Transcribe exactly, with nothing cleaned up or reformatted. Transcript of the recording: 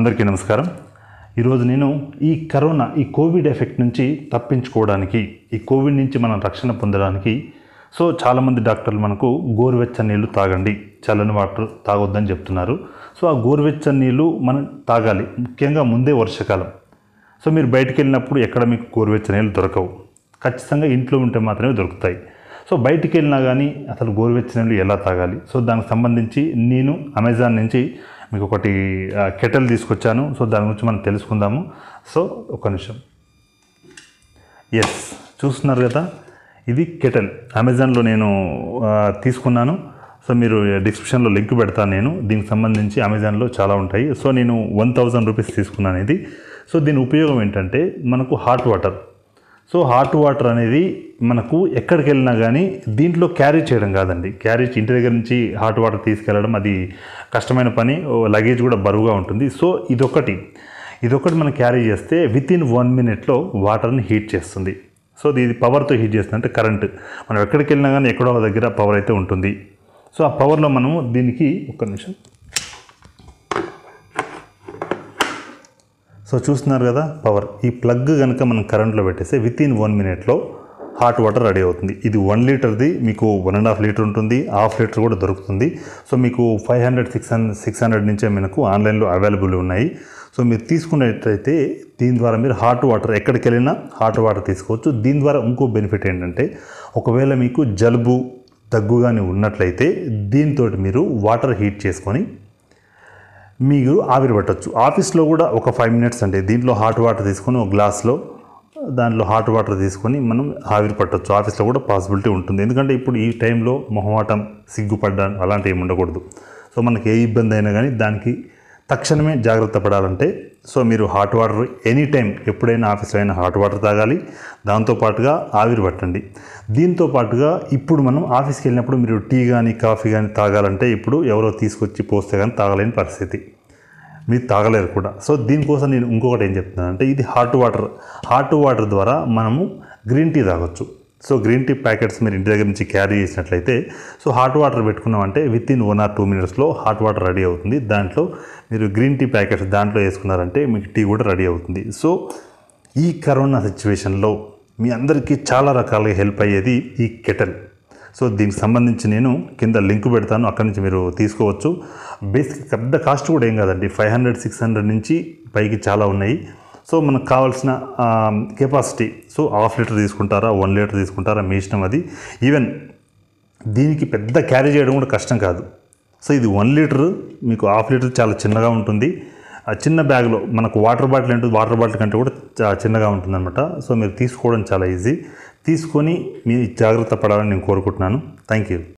అందరికీ నమస్కారం. ఈరోజు నేను ఈ కరోనా ఈ కోవిడ్ ఎఫెక్ట్ నుంచి తప్పించుకోవడానికి, ఈ కోవిడ్ నుంచి మనం రక్షణ పొందడానికి సో చాలామంది డాక్టర్లు మనకు గోరువెచ్చని నీళ్ళు తాగండి, చల్లని వాటర్ తాగొద్దని చెప్తున్నారు. సో ఆ గోరువెచ్చని నీళ్ళు మనం తాగాలి, ముఖ్యంగా ముందే వర్షాకాలం. సో మీరు బయటికి వెళ్ళినప్పుడు ఎక్కడ మీకు గోరువెచ్చని నీళ్ళు దొరకవు, ఖచ్చితంగా ఇంట్లో ఉంటే మాత్రమే దొరుకుతాయి. సో బయటికి వెళ్ళినా కానీ అసలు గోరువెచ్చని నీళ్ళు ఎలా తాగాలి, సో దానికి సంబంధించి నేను అమెజాన్ నుంచి మీకు ఒకటి కెటల్ తీసుకొచ్చాను. సో దాని గురించి మనం తెలుసుకుందాము. సో ఒక నిమిషం. ఎస్, చూస్తున్నారు కదా, ఇది కెటల్. అమెజాన్లో నేను తీసుకున్నాను. సో మీరు డిస్క్రిప్షన్లో లింక్ పెడతాను నేను. దీనికి సంబంధించి అమెజాన్లో చాలా ఉంటాయి. సో నేను వన్ థౌజండ్ రూపీస్ తీసుకున్నాను ఇది. సో దీని ఉపయోగం ఏంటంటే మనకు hot water. So hot water అనేది మనకు ఎక్కడికి వెళ్ళినా కానీ దీంట్లో క్యారీ చేయడం కాదండి, క్యారీ ఇంటి దగ్గర నుంచి హాట్ వాటర్ తీసుకెళ్ళడం అది కష్టమైన పని, లగేజ్ కూడా బరువుగా ఉంటుంది. సో ఇదొకటి ఇదొకటి మనం క్యారీ చేస్తే విత్ ఇన్ వన్ మినిట్లో వాటర్ని హీట్ చేస్తుంది. సో ఇది పవర్తో హీట్ చేస్తుంది, అంటే కరెంట్. మనం ఎక్కడికి వెళ్ళినా కానీ ఎక్కడో ఒక దగ్గర పవర్ అయితే ఉంటుంది. సో ఆ పవర్లో మనము దీనికి ఒక్క నిమిషం. సో చూస్తున్నారు కదా పవర్, ఈ ప్లగ్ కనుక మనం కరెంట్లో పెట్టేస్తే విత్ ఇన్ వన్ మినిట్లో హాట్ వాటర్ రెడీ అవుతుంది. ఇది వన్ లీటర్ది, మీకు వన్ అండ్ హాఫ్ లీటర్ ఉంటుంది, హాఫ్ లీటర్ కూడా దొరుకుతుంది. సో మీకు five hundred six hundred six hundred నుంచే మనకు ఆన్లైన్లో అవైలబుల్ ఉన్నాయి. సో మీరు తీసుకున్నట్లయితే దీని ద్వారా మీరు హాట్ వాటర్ ఎక్కడికి వెళ్ళినా హాట్ వాటర్ తీసుకోవచ్చు. దీని ద్వారా ఇంకో బెనిఫిట్ ఏంటంటే ఒకవేళ మీకు జలుబు దగ్గు కానీ ఉన్నట్లయితే దీంతో మీరు వాటర్ హీట్ చేసుకొని మీరు ఆవిరి పట్టవచ్చు. ఆఫీస్లో కూడా ఒక ఫైవ్ మినిట్స్ అంటే దీంట్లో హాట్ వాటర్ తీసుకొని ఒక గ్లాస్లో దాంట్లో హాట్ వాటర్ తీసుకొని మనం ఆవిరి పట్టవచ్చు. ఆఫీస్లో కూడా పాసిబిలిటీ ఉంటుంది. ఎందుకంటే ఇప్పుడు ఈ టైంలో మొహమాటం, సిగ్గుపడ్డాను అలాంటివి ఏమి ఉండకూడదు. సో మనకి ఏ ఇబ్బంది అయినా కానీ దానికి తక్షణమే జాగ్రత్త పడాలంటే సో మీరు హాట్ వాటర్ ఎనీ టైం ఎప్పుడైనా ఆఫీస్లో అయినా హాట్ వాటర్ తాగాలి. దాంతోపాటుగా ఆవిరి పట్టండి. దీంతో పాటుగా ఇప్పుడు మనం ఆఫీస్కి వెళ్ళినప్పుడు మీరు టీ కానీ కాఫీ కానీ తాగాలంటే ఇప్పుడు ఎవరో తీసుకొచ్చి పోస్తే కానీ తాగలేని పరిస్థితి, మీరు తాగలేరు కూడా. సో దీనికోసం నేను ఇంకొకటి ఏం చెప్తున్నానంటే ఇది హాట్ వాటర్ హాట్ వాటర్ ద్వారా మనము గ్రీన్ టీ తాగొచ్చు. సో గ్రీన్ టీ ప్యాకెట్స్ మీరు ఇంటి దగ్గర నుంచి క్యారీ చేసినట్లయితే సో హాట్ వాటర్ పెట్టుకున్నామంటే within one or two మినిట్స్లో హాట్ వాటర్ రెడీ అవుతుంది. దాంట్లో మీరు గ్రీన్ టీ ప్యాకెట్స్ దాంట్లో వేసుకున్నారంటే మీకు టీ కూడా రెడీ అవుతుంది. సో ఈ కరోనా సిచ్యువేషన్లో మీ అందరికీ చాలా రకాలుగా హెల్ప్ అయ్యేది ఈ కెటల్. సో దీనికి సంబంధించి నేను కింద లింక్ పెడతాను, అక్కడి నుంచి మీరు తీసుకోవచ్చు. బేసిక్ పెద్ద కాస్ట్ కూడా ఏం కాదండి, ఫైవ్ హండ్రెడ్ సిక్స్ హండ్రెడ్ నుంచి పైకి చాలా ఉన్నాయి. సో మనకు కావాల్సిన కెపాసిటీ సో హాఫ్ లీటర్ తీసుకుంటారా, వన్ లీటర్ తీసుకుంటారా, మీ ఇష్టం అది. ఈవెన్ దీనికి పెద్ద క్యారీ చేయడం కూడా కష్టం కాదు. సో ఇది వన్ లీటర్, మీకు హాఫ్ లీటర్ చాలా చిన్నగా ఉంటుంది. ఆ చిన్న బ్యాగ్లో మనకు వాటర్ బాటిల్ ఉంటుంది, వాటర్ బాటిల్ కంటే కూడా చిన్నగా ఉంటుంది అనమాట. సో మీరు తీసుకోవడం చాలా ఈజీ. తీసుకొని మీ జాగ్రత్త పడాలని నేను కోరుకుంటున్నాను. Thank you.